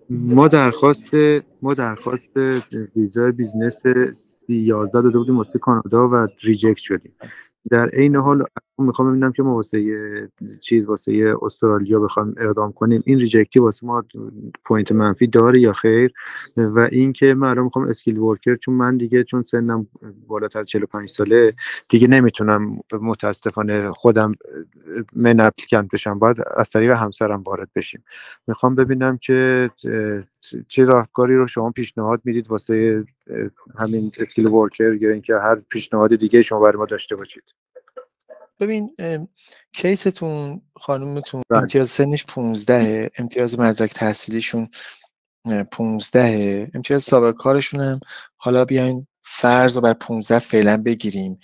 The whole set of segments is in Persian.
ما درخواست ویزای بیزنس C11 داده بودیم واسه کانادا و ریجکت شدیم. در عین حال میخوام ببینم که ما واسه استرالیا بخوام اقدام کنیم، این ریجکتی واسه ما پوینت منفی داره یا خیر؟ و اینکه من الان میخوام اسکیل ورکر، چون سنم بالاتر 45 ساله دیگه نمیتونم متاسفانه خودم من اپلیکانت بشم، باید از طریق همسرم وارد بشیم. میخوام ببینم که چه راهکاری رو شما پیشنهاد میدید واسه همین اسکیل ورکر، یا اینکه هر پیشنهاد دیگه شما برای ما داشته باشید. ببین کیستون خانومتون بله. امتیاز سنش 15، امتیاز مدرک تحصیلیشون 15، امتیاز سابقه کارشون هم حالا بیاین فرض رو بر 15 فعلا بگیریم.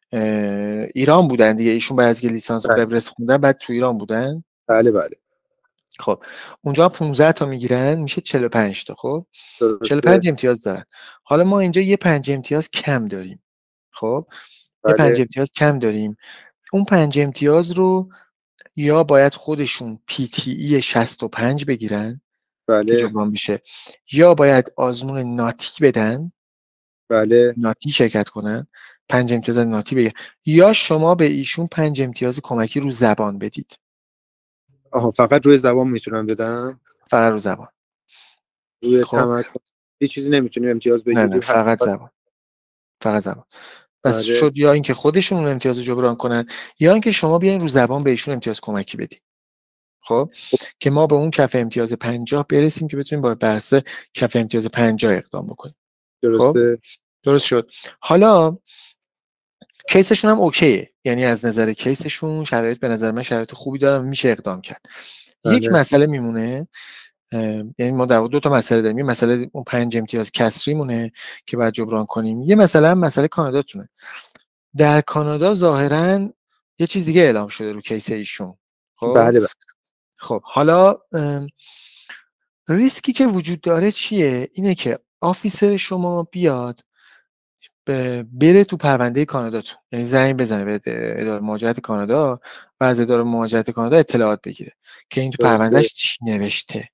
ایران بودن دیگه ایشون بعد از که لیسانس بله. قبرس خوندن بعد تو ایران بودن. بله بله. خب اونجا 15 تا میگیرن میشه 45 تا. خب درسته. 45 امتیاز دارن. حالا ما اینجا یه 5 امتیاز کم داریم. خب یه 5 بله. امتیاز کم داریم. اون 5 امتیاز رو یا باید خودشون PTE 65 بگیرن که بله. جبران بشه، یا باید آزمون ناتی بدن، بله. ناتی شرکت کنن، 5 امتیاز ناتی بگیرن، یا شما به ایشون 5 امتیاز کمکی رو زبان بدید. آها، فقط روی زبان میتونم بدم؟ فقط رو زبان. روی خب تمرکز هیچ چیزی نمیتونیم امتیاز نه بگیریم؟ فقط زبان. فقط زبان. پس بله. شد یا اینکه خودشون اون امتیاز رو جبران کنن، یا اینکه شما بیاین رو زبان بهشون امتیاز کمکی بدید. خب که ما به اون کف امتیاز 50 برسیم که بتونیم با برسه کف امتیاز 50 اقدام بکنیم. خب درسته. درست شد. حالا کیسشون هم اوکیه، یعنی از نظر کیسشون شرایط به نظر من شرایط خوبی دارن، میشه اقدام کرد. یک بله. مسئله میمونه، یعنی ما در واقع دو تا مسئله داریم. یه مسئله اون 5 امتیاز کسری مونه که باید جبران کنیم، یه مسئله هم مسئله کانادا تونه. در کانادا ظاهرا یه چیز دیگه اعلام شده رو کیس ایشون. خب بله. خب حالا ریسکی که وجود داره چیه؟ اینه که آفیسر شما بیاد بره تو پرونده کاناداتون، یعنی زنگ بزنه به اداره مهاجرت کانادا و از اداره مهاجرت کانادا اطلاعات بگیره که این تو درسته. پروندهش چی نوشته.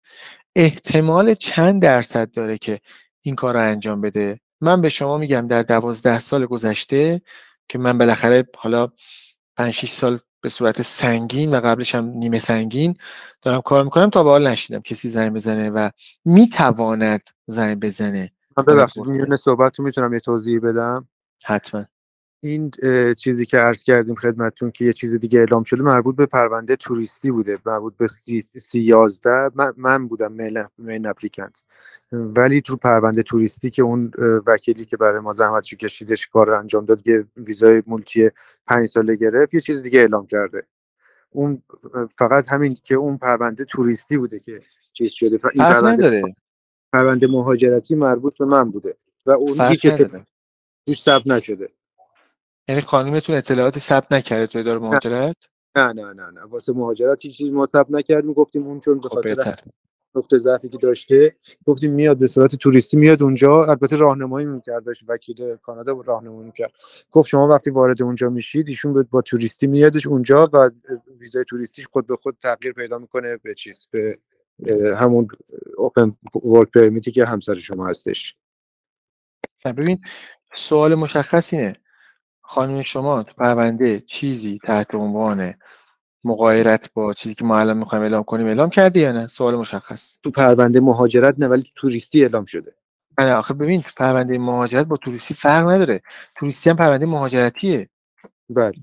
احتمال چند درصد داره که این کار رو انجام بده؟ من به شما میگم در 12 سال گذشته که من بالاخره حالا 5-6 سال به صورت سنگین و قبلش هم نیمه سنگین دارم کار میکنم، تا به حال نشیدم کسی زنگ بزنه و میتواند زنگ بزنه. ببخشید میونه صحبتتون میتونم یه توضیح بدم؟ حتما. این چیزی که عرض کردیم خدمتتون که یه چیز دیگه اعلام شده مربوط به پرونده توریستی بوده، مربوط به C11. من بودم مین اپلیکنت، ولی تو پرونده توریستی که اون وکیلی که برای ما زحمتشو کشیدش کار رو انجام داد که ویزای مولتی 5 ساله گرفت، یه چیز دیگه اعلام کرده. اون فقط همین که اون پرونده توریستی بوده که چیز شده. این فرق نداره. پرونده مهاجرتی مربوط به من بوده و اون فرق هیچ نداره. ثبت نشده. یعنی خانومتون اطلاعاتی ثبت نکرده تو اداره مهاجرت؟ نه واسه مهاجرت هیچ چیزی ما ثبت نکردیم. گفتیم اون چون به خب خاطر بهتر. نقطه ضعفی که داشته، گفتیم میاد به صورت توریستی میاد اونجا. البته راهنمایی می‌کرد، وکیل کانادا راهنمایی می‌کرد. گفت شما وقتی وارد اونجا میشید ایشون با توریستی میادش اونجا و ویزای توریستیش خود به خود تغییر پیدا میکنه به به همون اوپن ورک پرمیتی که همسر شما هستش. ببین سوال مشخص اینه، خانم شما تو پرونده چیزی تحت عنوان مغایرت با چیزی که ما الان میخوایم اعلام کنیم اعلام کردی یا نه؟ سوال مشخص. تو پرونده مهاجرت نه، ولی تو توریستی اعلام شده. نه آخه ببین تو پرونده مهاجرت با توریستی فرق نداره. توریستی هم پرونده مهاجرتیه. بله.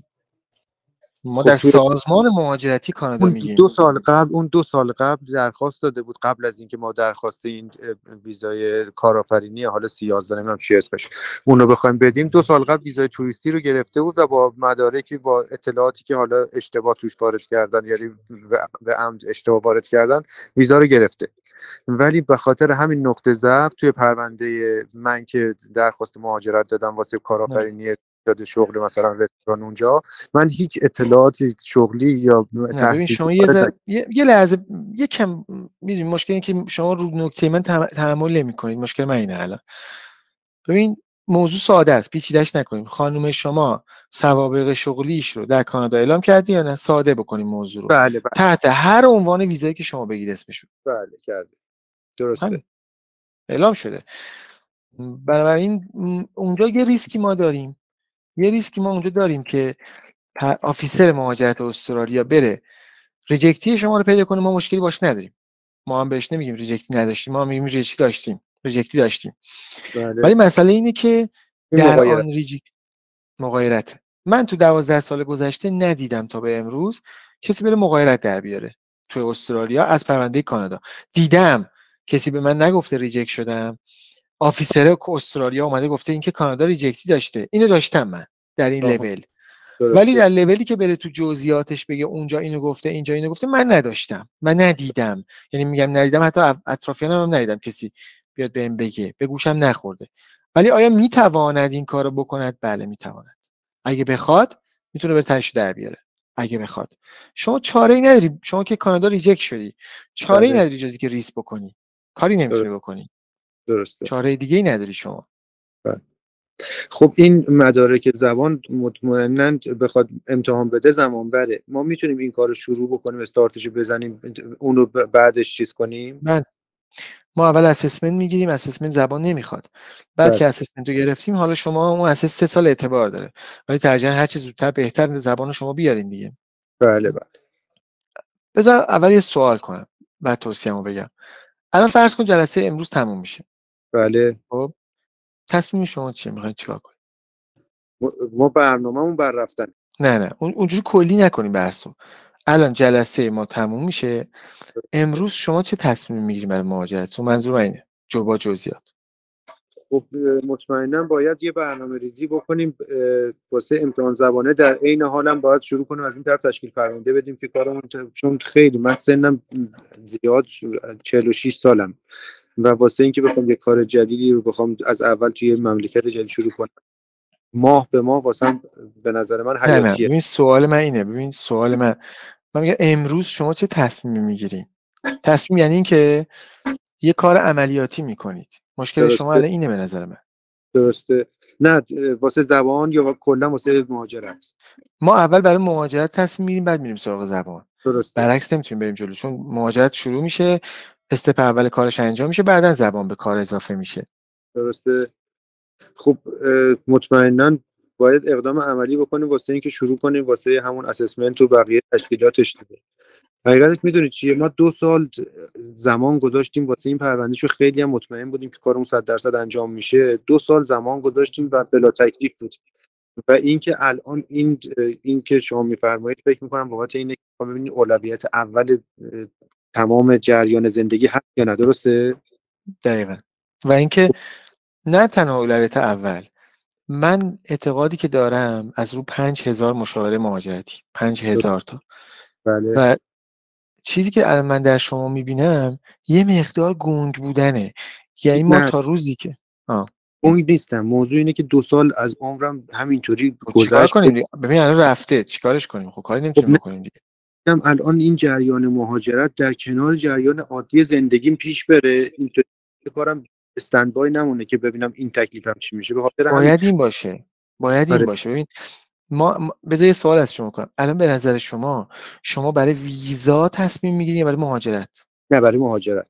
ما خب در سازمان مهاجرتی کانادا اون میگیم. دو سال قبل درخواست داده بود، قبل از اینکه ما درخواست این ویزای کارآفرینی حالا C11 نمیدونم چی اسمش اون رو بخوایم بدیم، 2 سال قبل ویزای توریستی رو گرفته بود و با مدارکی، با اطلاعاتی که حالا اشتباه توش وارد کردن، یعنی به عمد اشتباه وارد کردن، ویزا رو گرفته. ولی به خاطر همین نقطه ضعف توی پرونده من که درخواست مهاجرت دادم واسه نه. کارآفرینی یاد شغل مثلا رستوران، اونجا من هیچ اطلاعات شغلی یا نه ببین تحصیلی شما یه لحظه یه کم میدونی مشکل اینه که شما رو نکته من تحمل نمی‌کنید. مشکل من اینه الان. ببین موضوع ساده است، پیچیده‌اش نکنیم. خانم شما سوابق شغلیش رو در کانادا اعلام کردی یا نه؟ ساده بکنیم موضوع رو. بله تحت هر عنوان ویزایی که شما بگید اسمشو. بله کرده. درسته. همین اعلام شده. بنابراین اونجا یه ریسکی ما داریم، اونجا داریم که آفیسر مهاجرت استرالیا بره ریجکتی شما رو پیدا کنه، ما مشکلی باش نداریم، ما هم بهش نمیگیم ریجکتی نداشتیم، ما هم میگیم ریجکتی داشتیم. بله. ولی مسئله اینه که در مغایرت. آن مغایرت، من تو 12 سال گذشته ندیدم تا به امروز کسی بره مغایرت در بیاره تو استرالیا از پرونده کانادا. دیدم کسی به من نگفته ریجکت شدم، آفیسر استرالیا اومده گفته اینکه کانادا ریجکتی داشته، اینو داشتم من در این لول. ولی در لولی که بره تو جزئیاتش بگه اونجا اینو گفته اینجا اینو گفته، من نداشتم، من ندیدم. یعنی میگم ندیدم، حتی اطرافیانم هم ندیدم کسی بیاد بهم بگه، به گوشم نخورده. ولی آیا میتواند این کارو بکند؟ بله میتواند. اگه بخواد میتونه بره تهش در بیاره. اگه بخواد. شما چاره‌ای نداری، شما که کانادا ریجکت شدی، چاره‌ای نداری جز اینکه ریسک بکنی. کاری نمیتونی بکنی. درسته. چاره دیگه‌ای نداری شما. بله. خب این مدارک زبان مطمئناً بخواد امتحان بده زمان بره، ما میتونیم این کارو شروع بکنیم، استارتشو بزنیم، اونو بعدش چیز کنیم؟ بله. ما اول اسسمنت میگیریم، اسسمنت زبان نمیخواد. بعد که اسسمنت رو گرفتیم، حالا شما اون اساس 3 سال اعتبار داره، ولی ترجیحاً هر چه زودتر بهتر زبان شما بیارین دیگه. بله بله. بذار اول یه سوال کنم بعد توصیه‌مو بگم. الان فرض کن جلسه امروز تموم میشه. بله. خب تصمیم شما چیه؟ میخواین چیکار کنید؟ ما برنامه‌مون بر رفتن. نه اونجوری کلی نکنیم بحثو. الان جلسه ما تموم میشه. امروز شما چه تصمیمی میگیرید برای مهاجرت؟ منظور من اینه، با جزئیات. خب مطمئنا باید یه برنامه ریزی بکنیم واسه امتحان زبانه، در عین حالم باید شروع کنیم از این طرف تشکیل فرمانده بدیم که کارمون، چون خیلی من سنم زیاد 46 سالم و واسه اینکه بخوام یه کار جدیدی رو بخوام از اول توی مملکت جدید شروع کنم ماه به ماه واسم به نظر من نه حیاتیه. ببین سوال من اینه، من میگم امروز شما چه تصمیمی میگیرین؟ تصمیم یعنی این که یه کار عملیاتی میکنید. مشکل شما درسته. الان اینه به نظر من. درسته. نه واسه زبان یا کلا واسه مهاجرت؟ ما اول برای مهاجرت تصمیم میگیریم، بعد میریم سراغ زبان. درسته. برعکس نمیتونیم بریم جلو، چون مهاجرت شروع میشه، استپ اول کارش انجام میشه، بعدن زبان به کار اضافه میشه. درسته. خب مطمئنا باید اقدام عملی بکنیم واسه اینکه شروع کنیم واسه همون اسسمنت و بقیه تشکیلاتش دیگه. حقیقتش میدونید چیه، ما 2 سال زمان گذاشتیم واسه این پرونده، چون خیلی هم مطمئن بودیم که کارمون 100% انجام میشه. 2 سال زمان گذاشتیم و بلا تکلیف بود. و اینکه الان این که شما میفرمایید فکر میکنم بابت اینه که ما ببینید اولویت اول تمام جریان زندگی هست یا نه. درسته؟ دقیقاً. و اینکه نه تنها اولویت اول، من اعتقادی که دارم از رو 5000 مشاوره مهاجرتی، 5000 تا. بله. و چیزی که الان من در شما میبینم یه مقدار گنگ بودنه. یعنی ما نه تا روزی که اون نیستم، موضوع اینه که 2 سال از عمرم همینطوری چیکار گذشت. کنیم دیگه؟ ببین الان رفته، چیکارش کنیم؟ خب کاری خب نمیتونیم بکنیم دیگه. الان این جریان مهاجرت در کنار جریان عادی زندگیم پیش بره، اینطوری کارم استندبای نمونه که ببینم این تکلیفم چی میشه. به خاطر همین باید این باشه. آره. ببین ما بذار یه سوال از شما کنم. الان به نظر شما برای ویزا تصمیم میگیرید یا برای مهاجرت؟ نه، برای مهاجرت.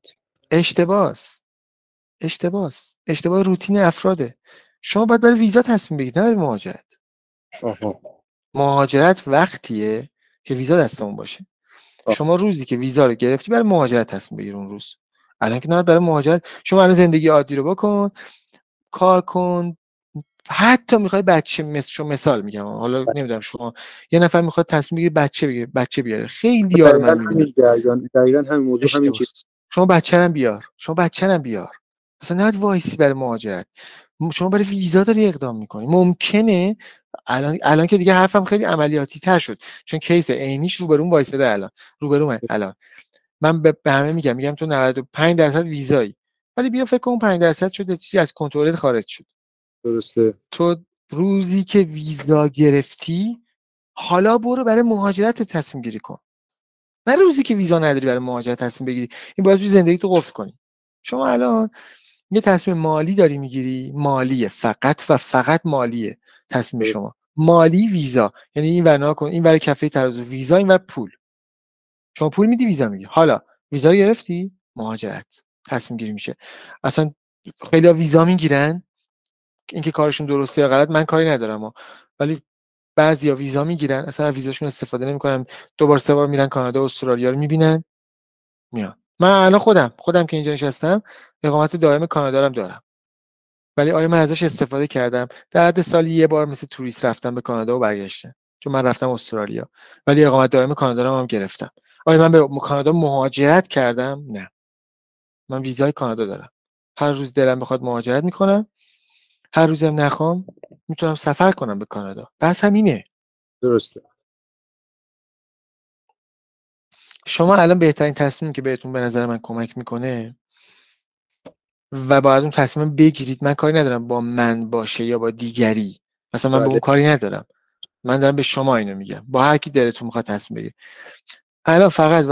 اشتباه روتین افراده. شما باید برای ویزا تصمیم بگیرید، نه برای مهاجرت. آها. مهاجرت وقتیه که ویزا دستمون باشه. شما روزی که ویزا رو گرفتی برای مهاجرت تصمیم بگیر اون روز. الان که نه برای مهاجرت. شما الان زندگی عادی رو بکن، کار کن، حتی میخوای مثال میگم، حالا نمیدونم شما یه نفر میخواد تصمیم بگیره بچه بیاره، خیلی ها رو من میبینم. دقیقاً همین موضوع، همین چیز. شما بچه‌رم بیار. اصلا نباید وایسی برای مهاجرت. شما برای ویزا داری اقدام میکنی. ممکنه الان که دیگه حرفم خیلی عملیاتی تر شد، چون کیس عینیش روبرون وایساده. الان من به همه میگم تو 95% ویزایی، ولی بیا فکر کن 5% شده چیزی از کنترل خارج شد. درسته. تو روزی که ویزا گرفتی، حالا برو برای مهاجرت تصمیم گیری کن. نه روزی که ویزا نداری برای مهاجرت تصمیم بگیری. این باعث میشه زندگی تو قفل کنی. شما الان یه تصمیم مالی داری میگیری، مالیه، فقط و فقط مالیه تصمیم شما. مالی ویزا، یعنی این ور کن، این ور کفه ترازو، ویزا، این ور پول. شما پول میدی، ویزا میگی. حالا ویزا رو گرفتی، مهاجرت. تصمیم گیری میشه. اصلا خیلی‌ها ویزا میگیرن، اینکه کارشون درسته یا غلط من کاری ندارم ولی بعضیا ویزا میگیرن اصلا از ویزاشون استفاده نمیکنن، 2 بار 3 بار میرن کانادا و استرالیا رو میبینن میان. من الان خودم که اینجا نشستم اقامت دائم کانادا رو دارم، ولی آیا من ازش استفاده کردم؟ در حد سالی یه بار مثل توریست رفتم به کانادا و برگشتم، چون من رفتم استرالیا، ولی اقامت دائم کانادا رو هم گرفتم. آیا من به کانادا مهاجرت کردم؟ نه، من ویزای کانادا دارم، هر روز دلم بخواد مهاجرت میکنم، هر روزم نخوام میتونم سفر کنم به کانادا. بس همینه. درسته. شما الان بهترین تصمیم که بهتون به نظر من کمک میکنه و باید اون تصمیم بگیرید، من کاری ندارم با من باشه یا با دیگری، مثلا من به اون کاری ندارم، من دارم به شما اینو میگم، با هر کی دلتون میخواد تصمیم بگیرید. الان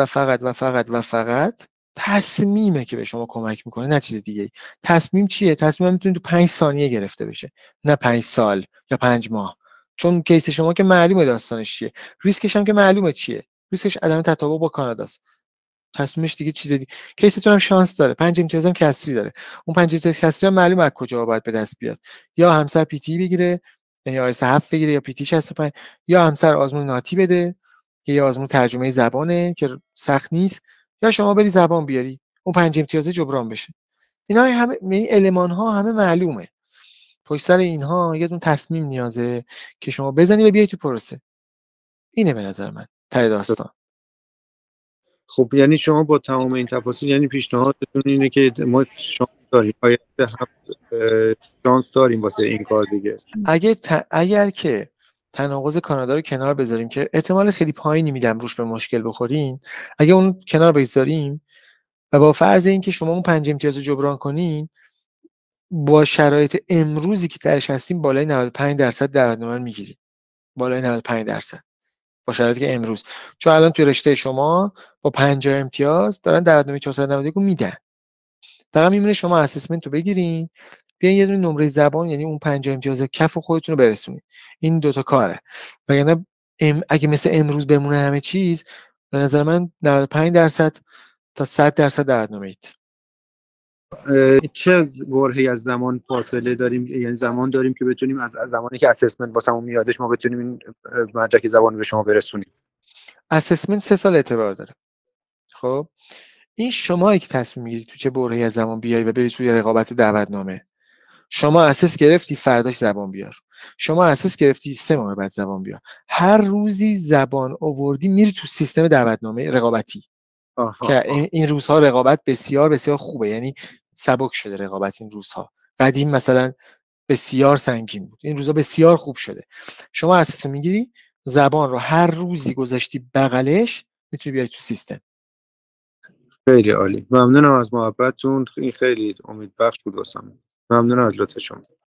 فقط تصمیمه که به شما کمک میکنه، نه چیز دیگه. تصمیم چیه؟ تصمیم میتونه تو 5 ثانیه گرفته بشه، نه 5 سال یا 5 ماه، چون کیس شما که معلومه داستانش چیه، ریسکش هم که معلومه چیه، ریسکش عدم تطابق با کاناداست، تصمیمش دیگه چیز دیگه. کیستون هم شانس داره، 5 امتیاز هم کسری داره، اون 5 امتیاز کسری هم معلومه از کجا باید به دست بیاد، یا همسر پی تی بگیره یعنی آرس 7 بگیره، یا پی تی 65، یا همسر آزمون ناتی بده یا آزمون ترجمه زبانه که سخت نیست، یا شما بری زبان بیاری اون 5 امتیاز جبران بشه. اینا همه این المان ها همه معلومه، پشت سر اینها یه دونه تصمیم نیازه که شما بزنی و بیای تو پروسه. اینه به نظر من ته داستان. خب یعنی شما با تمام این تفاصیل یعنی پیشنهادتون اینه که ما شانس داریم، آینده هم شانس داریم واسه این کار دیگه. اگر که تناقض کانادا رو کنار بذاریم که احتمال خیلی پایینی میدم روش به مشکل بخورین، اگه اون کنار بذاریم و با فرض اینکه شما اون 5 امتیاز رو جبران کنین، با شرایط امروزی که درش هستیم بالای 95% درآمد نمر میگیریم، بالای 95% با شرایطی که امروز، چون الان توی رشته شما با 50 امتیاز دارن درآمد 491 رو میدن. فقط میمونه شما اسسمنت رو بگیرین، بیاین یه دونه نمره زبان یعنی اون 50 امتیاز کف و خودتون رو برسونید. این دوتا کاره. وگرنه اگه مثل امروز بمونه همه چیز، به نظر من 95% تا 100% درآمدید. چه برهه‌ای از زمان فاصله داریم، یعنی زمان داریم که بتونیم از زمانی که اسسمنت واسمون میادش ما بتونیم این مدرک زبان به شما برسونیم؟ اسسمنت 3 سال اعتبار داره. خب این شمایی که تصمیم میگیرید تو چه برهه‌ای از زمان بیای و بری توی رقابت دعوتنامه. شما اساس گرفتی فرداش زبان بیار، شما اساس گرفتی 3 ماه بعد زبان بیار، هر روزی زبان آوردی میری تو سیستم دعوتنامه رقابتی. که این روزها رقابت بسیار بسیار خوبه، یعنی سبک شده رقابت این روزها، قدیم مثلا بسیار سنگین بود، این روزها بسیار خوب شده. شما اساس میگیری زبان رو هر روزی گذاشتی بغلش میتونی بیاری تو سیستم. خیلی عالی، ممنونم از محبتتون، این خیلی امیدبخش بود واسم. ممنونم از لطف شما.